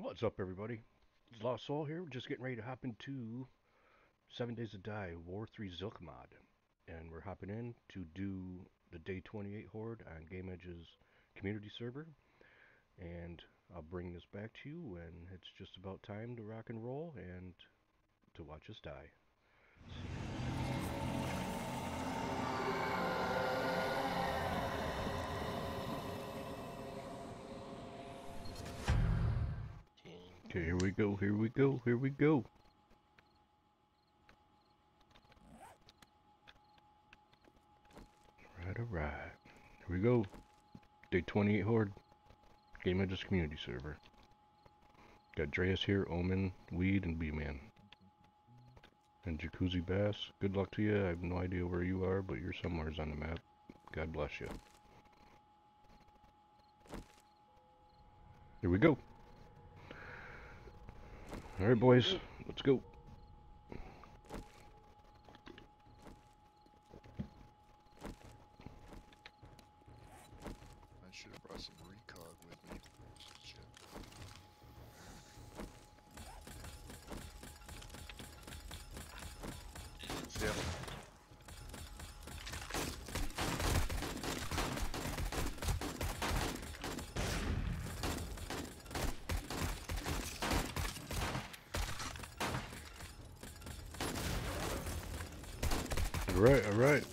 What's up, everybody? It's Lost Soul here. We're just getting ready to hop into 7 Days to Die War3zuk mod. And we're hopping in to do the Day 28 Horde on Game Edge's community server. And I'll bring this back to you when it's just about time to rock and roll and to watch us die. Okay, here we go, here we go, here we go. Alright. Here we go. Day 28 Horde. Game Edge's community server. Got DRAYUS here, OMEN, Weed, and BMAN. And Jacuzzi Bass. Good luck to you. I have no idea where you are, but you're somewheres on the map. God bless you. Here we go. Alright, boys. Let's go. I should have brought some recog with me. Shit. Yep. Alright, alright.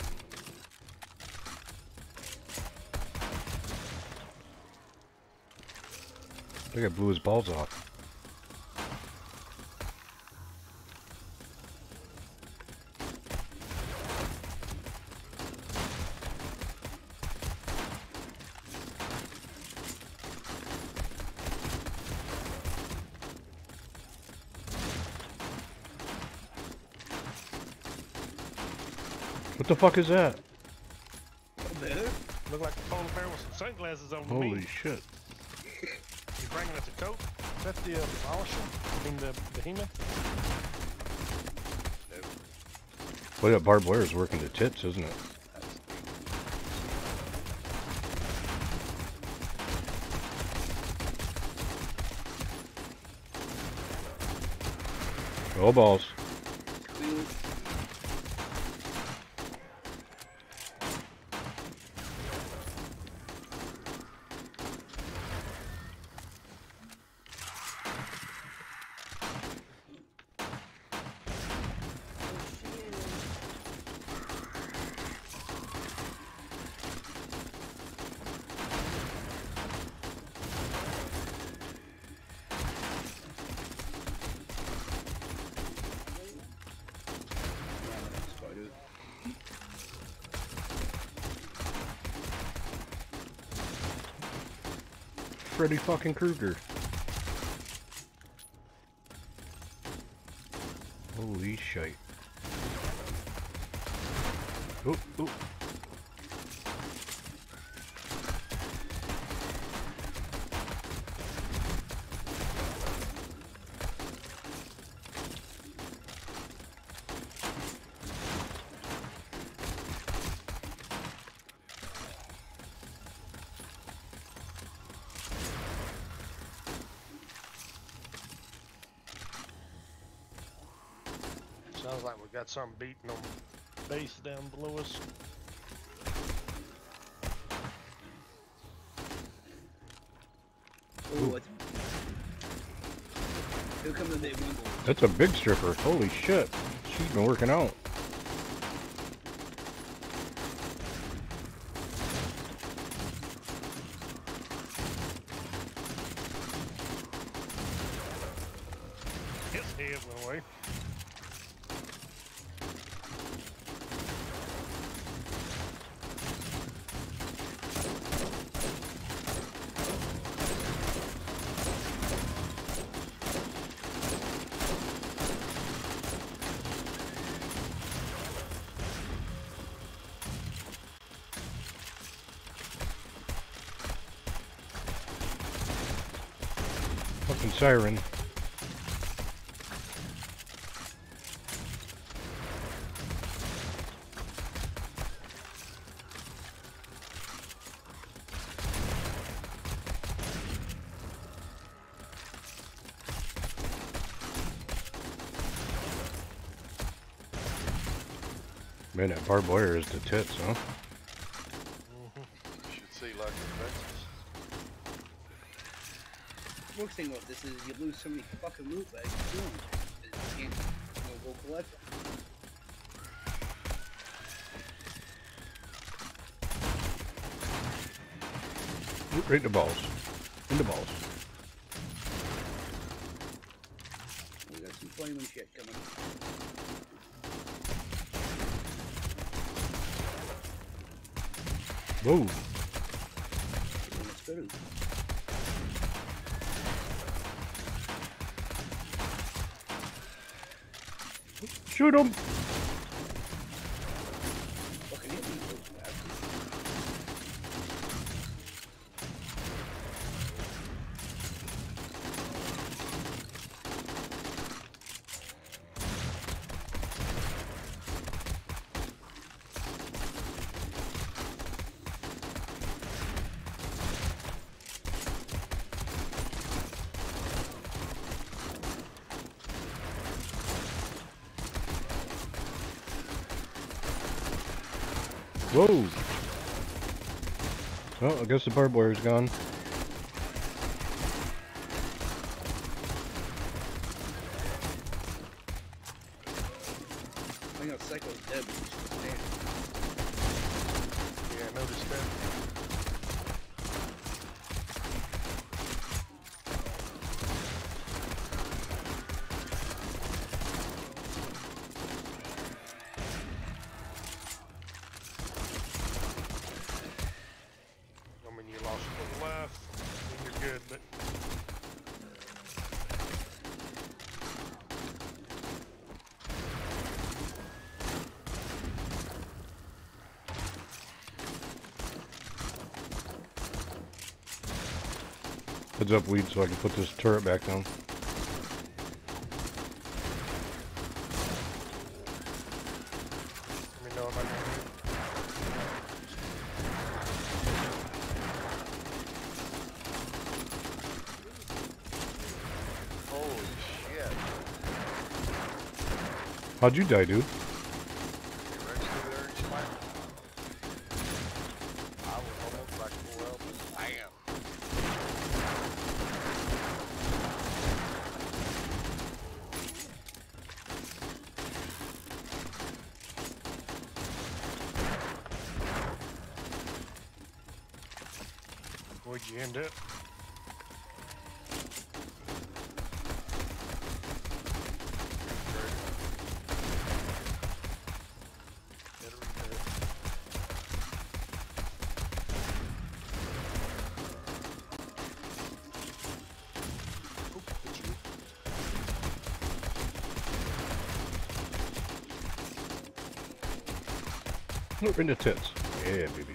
I think I blew his balls off. What the fuck is that? Look like a polar bear with some sunglasses on. Holy shit. You bringing us a coat? Is that the Demolisher? I mean the Behemoth? Boy, that barbed wire is working to tits, isn't it? Oh, balls. Freddy fucking Krueger. Holy shite. Oh, oh. Sounds like we got something beating on the base down below us. Oh, it's... Here comes the big one. That's a big stripper. Holy shit. She's been working out. His head went away. Fucking siren. Man, that barbed wire is the tits, huh? Should see like in Texas. The worst thing about this is you lose so many fucking loot bags doing it. You can't go collect them. Right in the balls. In the balls. We got some flaming shit coming. Whoa. Let's go. Shoot him! Fucking hit me, those bastards. Whoa! Well, I guess the barbed wire's gone. I got Psycho's dead, but he's still standing. Yeah, I noticed that. I mean, you lost one left, and you're good, but Heads up, weed, so I can put this turret back down. let me know if I can. Holy shit. How'd you die, dude? You right through there and smacked. I was almost like full health. Bam. Where'd you end up? Look in the tits. Yeah, baby.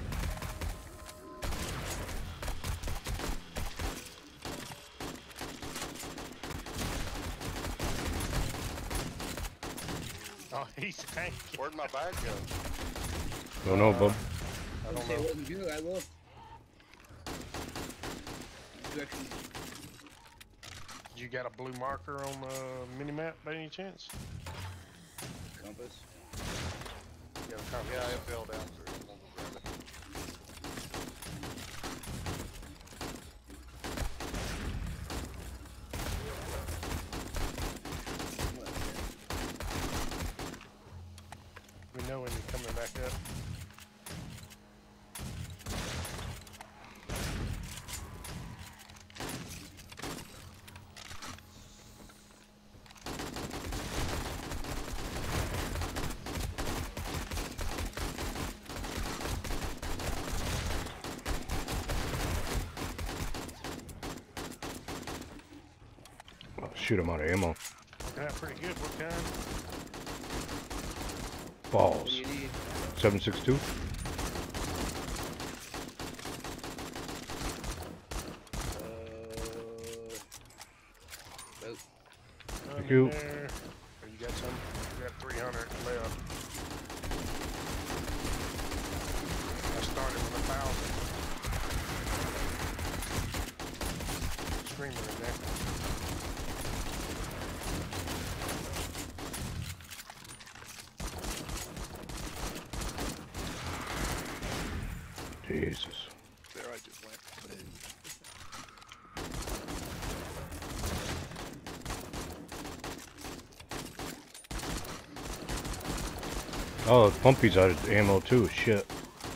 Oh, he's hanging. Where'd my bag go? Don't know, bub. I don't Say it know. wasn't you, I looked. You actually, You got a blue marker on the mini-map by any chance? compass. You got a compass? Yeah, it fell down through. I'm gonna go grab it. We know when you're coming back up. Oh, shoot, I'm out of ammo. Working out pretty good. What kind? What Balls. do you need? 7.62. Oh. Thank you. There. Oh, you got some? You got 300 left. I started with 1,000. Screamer in there. Jesus. There I just went. Oh, Pumpy's out of ammo too. Shit.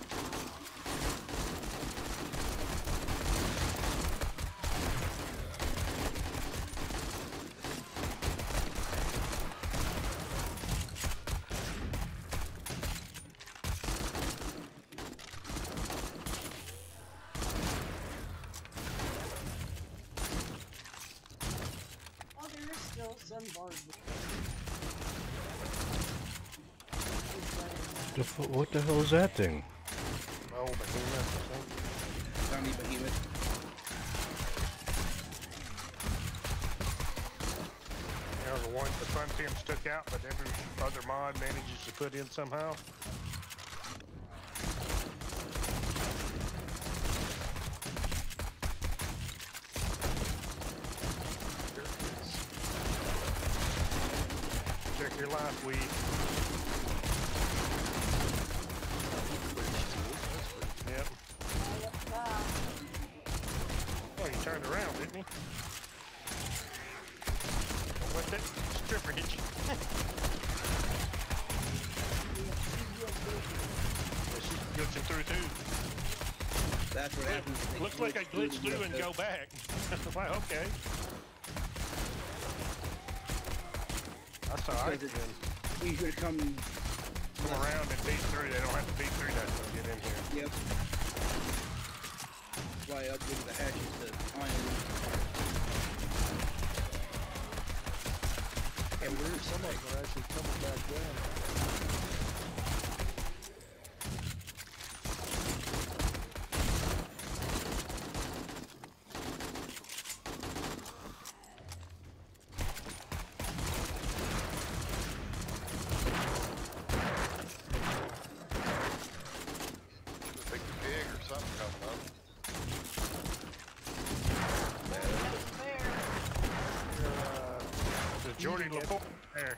Oh, there is still some bars. What the hell is that thing? Oh, behemoth, I think. Zombie behemoth. You know, the front pins took out, but every other mod manages to put in somehow. There it is. Check your life, weed. Yep. Oh, he turned around, didn't he? Don't let that stripper hit you. She's glitching through too. That's what happens. Looks like I glitched through and go back. Like, okay. I saw I Because can he's gonna come. come around and beat through. They don't have to beat through that to get in here. Yep. That's why I upgraded the hatches to iron. And some of them are actually coming back down. Big pig or something coming up. The Jordy LaPorte there.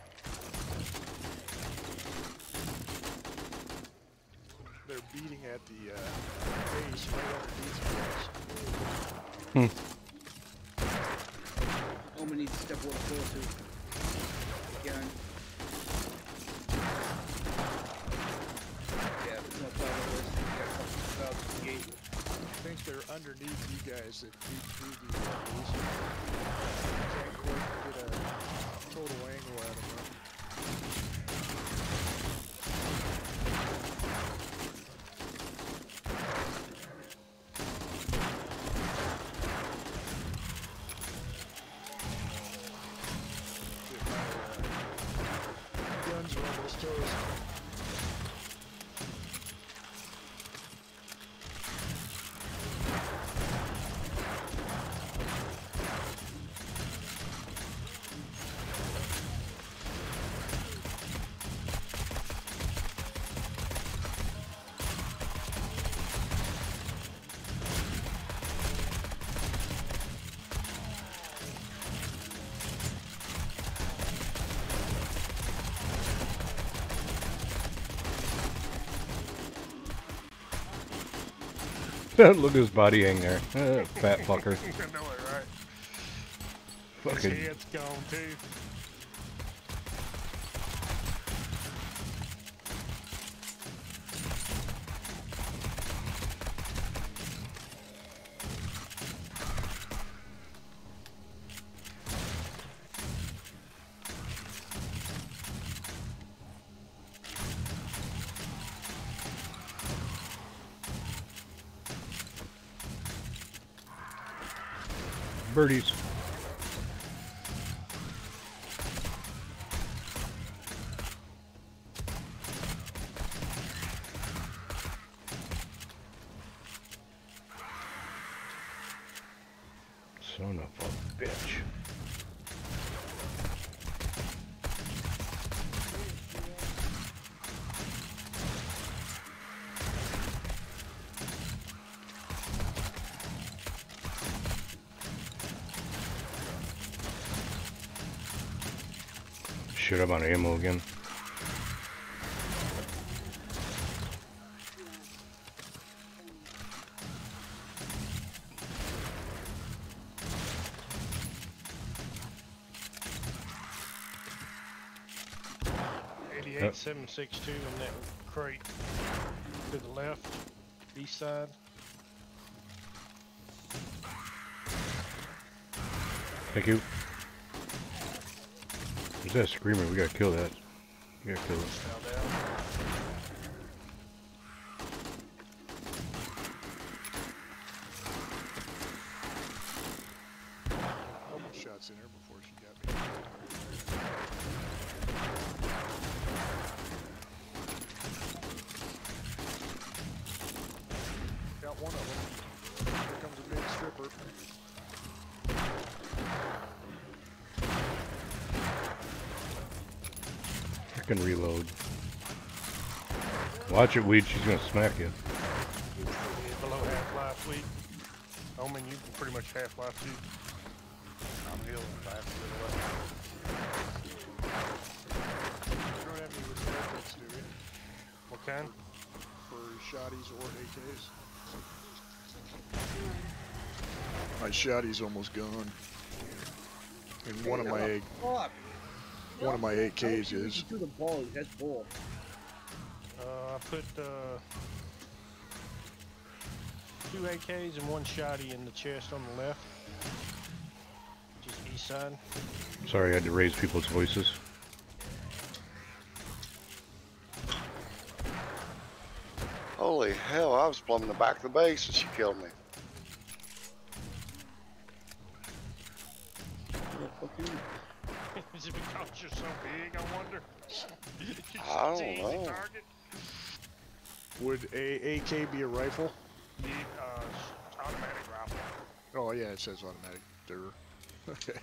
They're beating at the base right underneath us. Omen needs to step water closer. Again. Yeah, there's no problem with this. You got a couple of valves at the gate. I think they're underneath you guys that beat through the base. Can't quite get a total angle out of them. Get my guns are almost toast. Look at his body hang there. Fat fucker. I know it, right? His Fucking. head's gone too. Birdies. Son of a bitch. Shit, I'm out of ammo again. 58 762 in that crate to the left, east side. Thank you. There's that screamer. We gotta kill that. We gotta kill it. Fell down. Couple shots in her before she got me. Got one of them. Here comes a big stripper. Freaking reload. Watch it, Weed. She's gonna smack you. Below half-life weak. Omen, you can pretty much half-life too. I'm healing fast to the left. You don't have any repair kits, do you? What kind? For shotties or AKs? My shotty's almost gone. And one of my Fuck! AKs is. Through the balls, that's bull. I put 2 AKs and 1 shotty in the chest on the left. Just east side. Sorry, I had to raise people's voices. Holy hell, I was plumbing the back of the base and she killed me. Is it because you're so big, I wonder? I don't know. Target? Would a AK be a rifle? Yeah, automatic rifle. Oh yeah, it says automatic. There. Okay.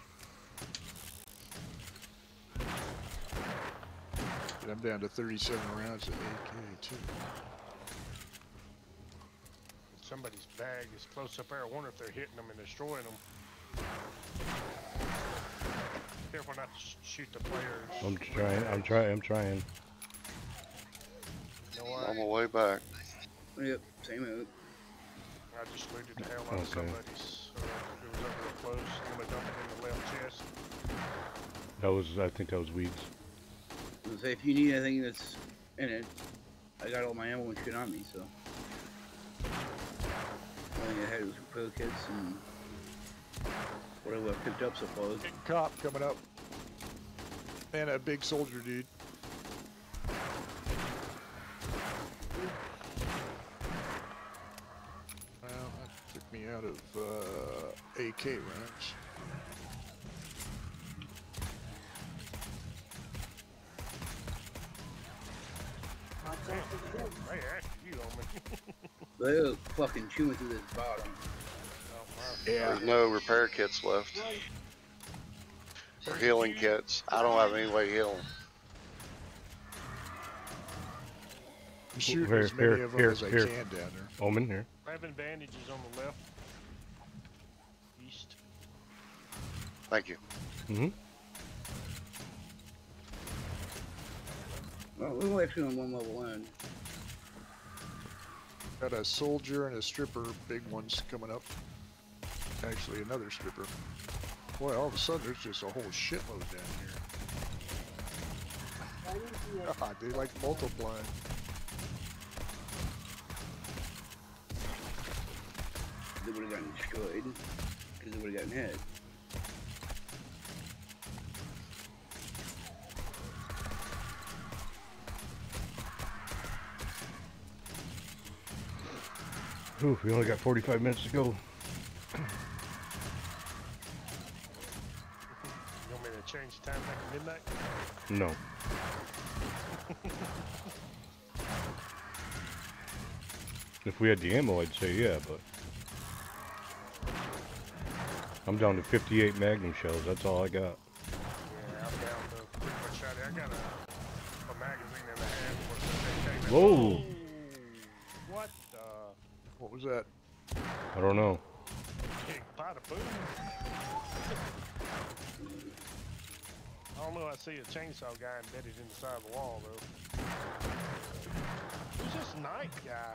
And I'm down to 37 rounds of AK too. Somebody's bag is close up there. I wonder if they're hitting them and destroying them. Careful not to shoot the players. I'm trying. You know I'm what? on my way back. Yep, same out. I just looted the hell out of Okay. somebody's. It was up real close. I'm gonna dump it in the left chest. I think that was Weeds. I was gonna say, if you need anything that's in it, I got all my ammo and shit on me, so. All I had was repair kits and whatever I picked up so far. Big cop coming up. And a big soldier dude. Well, that took me out of AK rounds. Hey, after you, Omen. They're fucking chewing through this bottom. Yeah. There's no repair kits left. Or healing kits. I don't have any way healing. I'm shooting Here, as many here, of them here, as I here. can down there. Omen here. 11 bandages on the left. East. Thank you. Mm-hmm. Well, we're actually on one level in. Got a soldier and a stripper, big ones coming up. Actually, another stripper. Boy, all of a sudden there's just a whole shitload down here. God, they like multiplying. They would have gotten destroyed because they would have gotten hit. Ooh, we only got 45 minutes to go. You want me to change the time back to midnight? No. If we had the ammo, I'd say yeah, but I'm down to 58 Magnum shells. That's all I got. Yeah, I'm down to pretty much shot. I got a magazine and a half. Whoa! What the? What was that? I don't know. Big pot of boom. I don't know. I see a chainsaw guy embedded in the side of the wall, though. Who's this knight guy?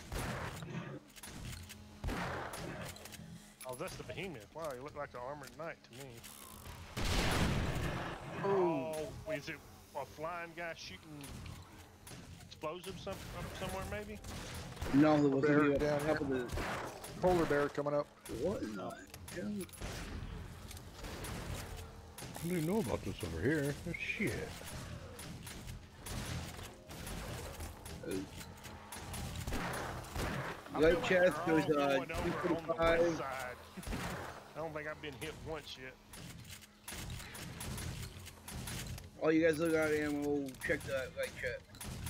Oh, that's the behemoth. Wow, he looked like an armored knight to me. Oh, is it a flying guy shooting explosives somewhere, maybe? No, there was Bear gonna be down a couple of. Polar bear coming up. What in the hell? I didn't know about this over here. Oh, shit. Light chest, there's going over on the 245. west side. I don't think I've been hit once yet. All you guys look out ammo, check the light chest.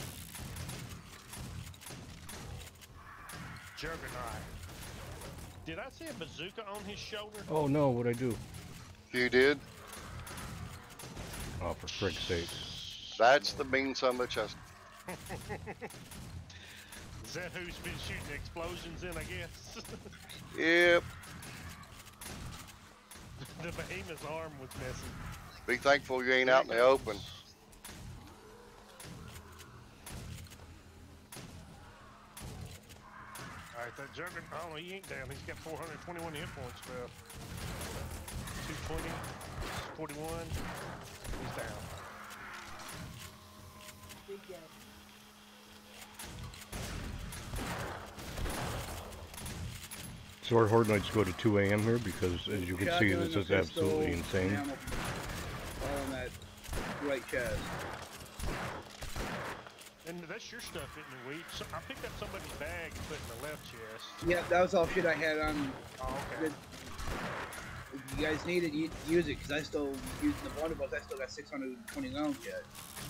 Juggernaut. Did I see a bazooka on his shoulder? Oh no, what'd I do? You did? Oh, for frick's sake. That's the mean son of a chest. Is that who's been shooting explosions in, I guess? Yep. The behemoth's arm was missing. Be thankful you ain't out in the open. Alright, that Juggernaut, oh, he ain't down. He's got 421 hit points left. 220, 41. He's down. Big guy. So our Horde Nights go to 2 a.m. here because, as you can see, Shotgun, this is pistol, absolutely insane. ammo, all in that right chest. And that's your stuff, isn't it, Weed? So I picked up somebody's bag and put it in the left chest. Yeah, that was all shit I had on. Oh, okay. If you guys needed, use it, because I still, using the blunderbuss, I still got 620 rounds yet.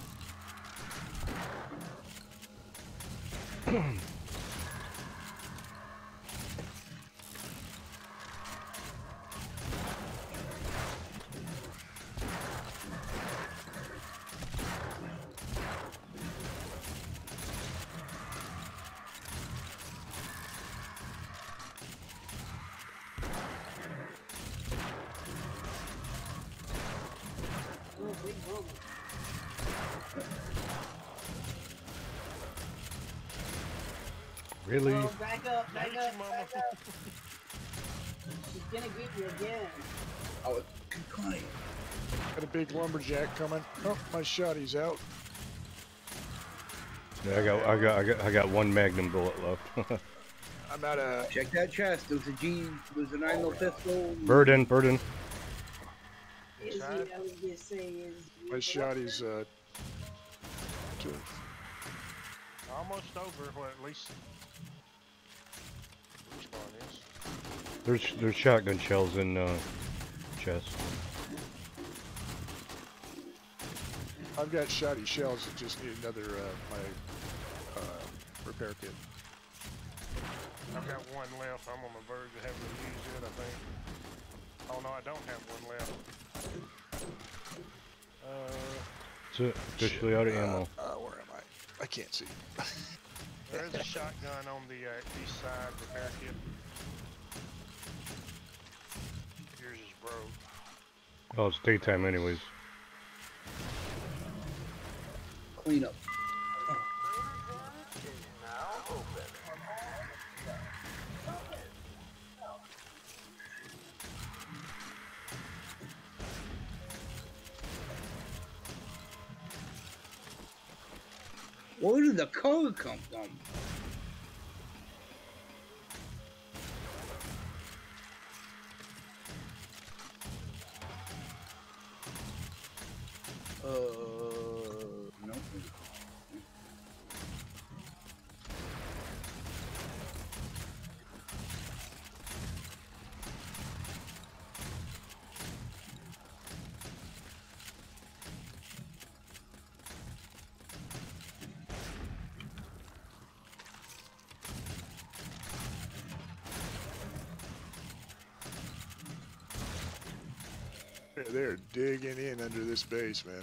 Oh, big woman. Really? Oh, back up, back Look up, at you, mama. back up. She's gonna get you again. I was crying. Got a big lumberjack coming. Oh, my shotty's out. Yeah, I got one Magnum bullet left. I'm out of. Check that chest. There was a G, there was a 9mm pistol. Burden, burden. Is he, I was gonna say, is My shotty's two. Almost over, well, at least respawn is. There's shotgun shells in chest. I've got shotty shells that just need another my repair kit. I've got one left. I'm on the verge of having to use it, I think. Oh no, I don't have one left. That's it. Officially out of ammo. Where am I? I can't see. There is a shotgun on the east side repair kit. Yours is broke. Oh, it's daytime anyways. Clean up. Where did the code come from? No. They're digging in under this base, man.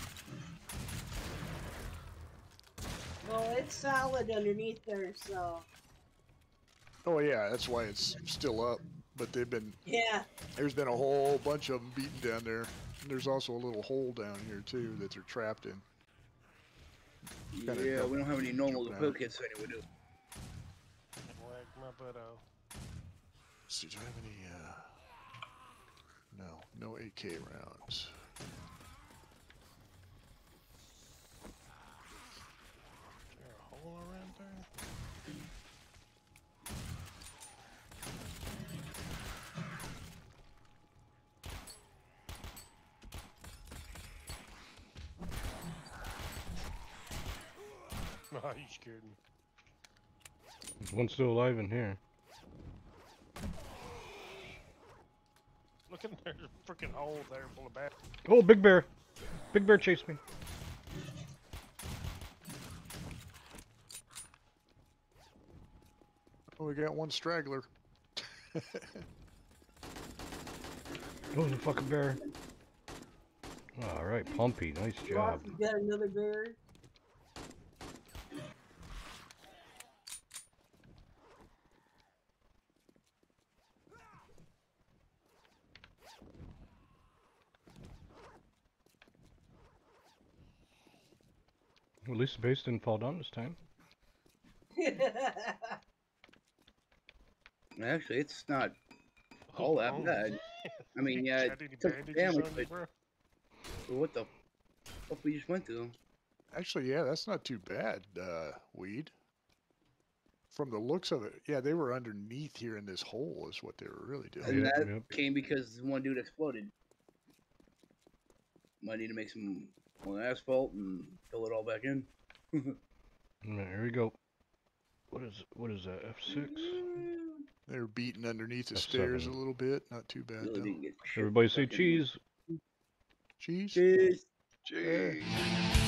well, it's solid underneath there, so Oh yeah, that's why it's still up. But they've been yeah. there's been a whole bunch of them beaten down there. And there's also a little hole down here too that they're trapped in. Kinda Yeah, we don't have any normal jumping repair out. kits anyway, do. Whack my butt off. Let's see, do I have any no AK rounds. Oh, you scared me. There's one still alive in here. Look in there, there's a freaking hole there full of bats. Oh, big bear! Big bear chased me. Oh, we got one straggler. Oh, the fucking bear. Alright, Pumpy, nice job. You got another bear? At least the base didn't fall down this time. Actually, it's not all that Oh, bad. I mean, yeah, got any it took bandages damage, on you, but bro? what the fuck we just went through? Actually, yeah, that's not too bad, Weed. From the looks of it, yeah, they were underneath here in this hole is what they were really doing. And Yep, that yep. came because one dude exploded. Might need to make some more asphalt and fill it all back in. Alright, here we go. What is that, F6? They were beating underneath the F7. stairs a little bit. Not too bad, Really though. didn't get shit Everybody say fucking- cheese. Cheese? Cheese. Gee.